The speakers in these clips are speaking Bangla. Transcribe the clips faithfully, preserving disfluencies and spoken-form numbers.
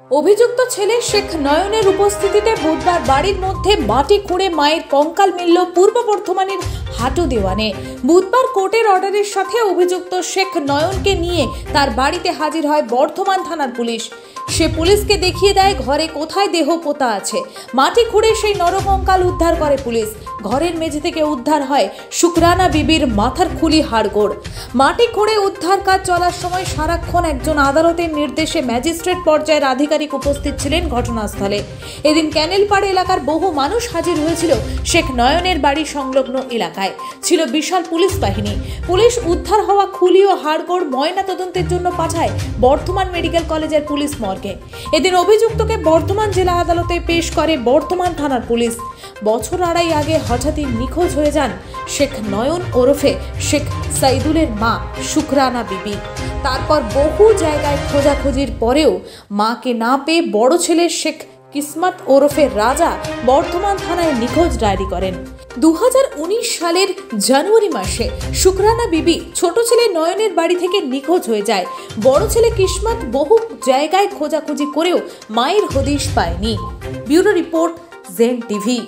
অভিযুক্ত ছেলে শেখ নয়নের উপস্থিতিতে বুধবার বাড়ির মধ্যে মাটি খুঁড়ে মায়ের কঙ্কাল মিলল পূর্ব বর্ধমানের হাটু দেওয়ানে। বুধবার কোর্টের অর্ডারের সাথে অভিযুক্ত শেখ নয়নকে নিয়ে তার বাড়িতে হাজির হয় বর্ধমান থানার পুলিশ। সে পুলিশকে দেখিয়ে দেয় ঘরে কোথায় দেহ পোতা আছে। মাটি খুঁড়ে সেই নরকঙ্কাল উদ্ধার করে পুলিশ। ঘরের মেঝে থেকে উদ্ধার হয় শুকরানা বিবির মাথার খুলি হাড়গোড়। মাটি খুঁড়ে উদ্ধার কাজ চলার সময় সারাক্ষণ একজন আদালতের নির্দেশে ম্যাজিস্ট্রেট পর্যায়ের আধিকারিক উপস্থিত ছিলেন ঘটনাস্থলে। এদিন ক্যানেলপাড় এলাকার বহু মানুষ হাজির হয়েছিল শেখ নয়নের বাড়ি সংলগ্ন এলাকায়। ছিল বিশাল পুলিশ বাহিনী। পুলিশ উদ্ধার হওয়া খুলি ও হাড়গোড় ময়না তদন্তের জন্য পাঠায় বর্ধমান মেডিকেল কলেজের পুলিশ মর্গে। এদিন অভিযুক্তকে বর্ধমান জেলা আদালতে পেশ করে বর্ধমান থানার পুলিশ। বছর আড়াই আগে হঠাৎই নিখোঁজ হয়ে যান শেখ নয়ন ওরফে শেখ সাইদুলের মা শুকরানা বিবি। তারপর বহু জায়গায় খোঁজাখুঁজির পরেও মাকে না পেয়ে বড় ছেলে শেখ কিসমত ওরফে রাজা বর্ধমান থানায় নিখোঁজ ডায়েরি করেন। দু হাজার উনিশ সালের জানুয়ারি মাসে শুকরানা বিবি ছোট ছেলে নয়নের বাড়ি থেকে নিখোঁজ হয়ে যায়। বড় ছেলে কিসমত বহু জায়গায় খোঁজাখুঁজি করেও মায়ের হদিশ পায়নি। ব্যুরো রিপোর্ট, জেন টিভি।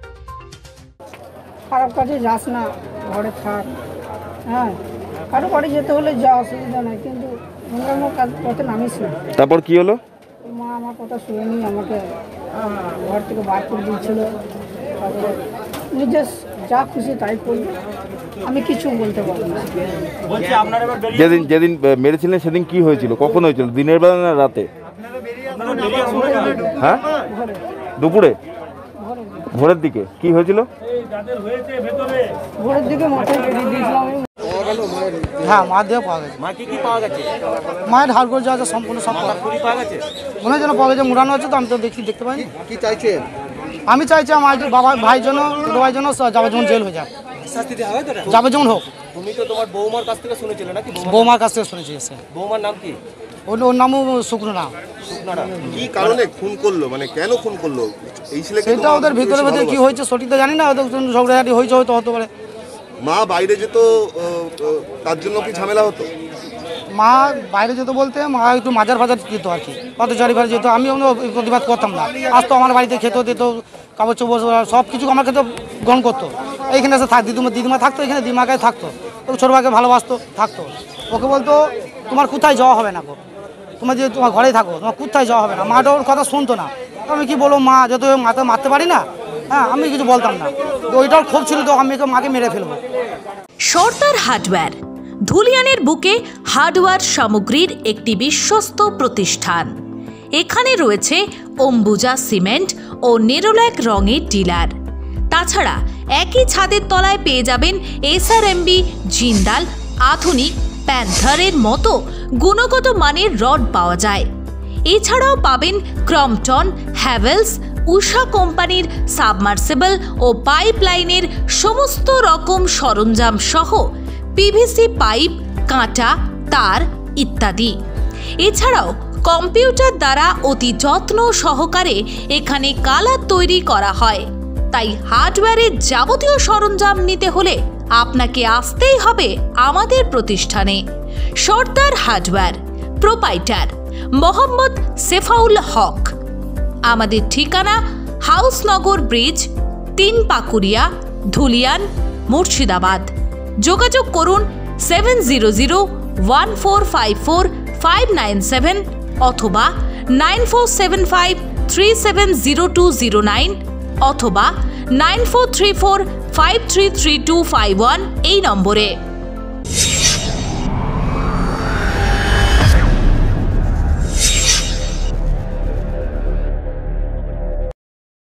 খারাপ কাজে যাস না, ঘরে থাক। হ্যাঁ, কারো বাড়ি যেতে হলে যা, অসুবিধা নাই, কিন্তু নোংরামো কাজ করতে নামিস না। তারপর কি হলো? মা আমার কথা শুনেনি, আমাকে ঘর থেকে বার করে দিয়েছিল। তারপরে নিজের যা খুশি তাই করবে, আমি কিছু বলতে পারবো না। যেদিন যেদিন মেরেছিলেন সেদিন কি হয়েছিল, কখন হয়েছিল? দিনের বেলা না রাতে? হ্যাঁ, দুপুরে, ভোরের দিকে। কি হয়েছিল? ভোরের দিকে মাথায় কেটে দিয়েছিলাম। হ্যাঁ, মা দেহ পাওয়া গেছে। মা কি কি পাওয়া গেছে? মায়ের হাড়গোড় যা আছে সম্পূর্ণ সব পাওয়া গেছে। মনে হয় যেন পাওয়া গেছে, মুড়ানো আছে তো, আমি তো দেখি দেখতে পাইনি। কি চাইছেন? আমি চাইছি আমার বাবা ভাই জন্য, ছোটো ভাই জন্য যাবজ্জীবন জেল হয়ে যায়, শাস্তি দেওয়া হয় তো? যাবজ্জীবন হোক। তুমি তো তোমার বৌমার কাছ থেকে শুনেছিলে নাকি? বৌমার কাছ থেকে শুনেছি এসে। বৌমার নাম কি? ওর ওর নামও শুকরানা। শুকনারা। কি কারণে খুন করলো, মানে কেন খুন করলো এই ছেলেকে? সেটা ওদের ভিতরে ভিতরে কি হয়েছে সঠিক তো জানি না, ওদের ঝগড়াঝাটি হয়েছে, হয়তো হতে পারে। মা বাইরে যেত, তার জন্য কি ঝামেলা হতো? মা বাইরে যেত বলতে মা একটু মাজার ফাজার যেত আর কি, পথচারী বাড়ি যেত। আমি প্রতিবাদ করতাম না, আসতো আমার বাড়িতে, খেতে দিত, কাপড় চোপড় সব কিছু আমার ক্ষেত্রে গ্রহণ করতো। এইখানে এসে থাক, দিদিমা দিদিমা থাকতো, এখানে দিদিমাকে থাকতো, ছোটো ভাইকে ভালোবাসতো, থাকতো। ওকে বলতো তোমার কোথায় যাওয়া হবে না গো, তোমার যে তোমার ঘরেই থাকো, তোমার কোথায় যাওয়া হবে না। মাটা ওর কথা শুনতো না। আমি কি বলবো, মা যেহেতু মাথা মারতে পারি না, হ্যাঁ, আমি কিছু বলতাম না। তো ওইটাও ক্ষোভ ছিল, তো আমি মাকে মেরে ফেলবো। সর্দার হার্ডওয়্যার, ধুলিয়ানের বুকে হার্ডওয়্যার সামগ্রীর একটি বিশ্বস্ত প্রতিষ্ঠান। এখানে রয়েছে অম্বুজা সিমেন্ট ও নেরোল্যাক রঙের ডিলার। তাছাড়া একই ছাদের তলায় পেয়ে যাবেন এসআরএমবি, জিন্দাল, আধুনিক, প্যান্থারের মতো গুণগত মানের রড পাওয়া যায়। এছাড়াও পাবেন ক্রম্পটন, হ্যাভেলস, উষা কোম্পানির সাবমার্সিবল ও পাইপলাইনের সমস্ত রকম সরঞ্জাম সহ পিভিসি পাইপ, কাঁটা, তার ইত্যাদি। এছাড়াও কম্পিউটার দ্বারা অতি যত্ন সহকারে এখানে কালার তৈরি করা হয়। তাই হার্ডওয়্যারের যাবতীয় সরঞ্জাম নিতে হলে আপনাকে আসতেই হবে আমাদের প্রতিষ্ঠানে। Sardar hardware, proprietor Mohammad Sefaul Haq. আমাদের ঠিকানা হাউসনগর ব্রিজ, তিন পাকুড়িয়া, ধুলিয়ান, মুর্শিদাবাদ। যোগাযোগ করুন seven zero zero one four five four five nine seven অথবা nine four seven five three seven zero two zero nine অথবা nine four three four five three three two five one এই নম্বরে।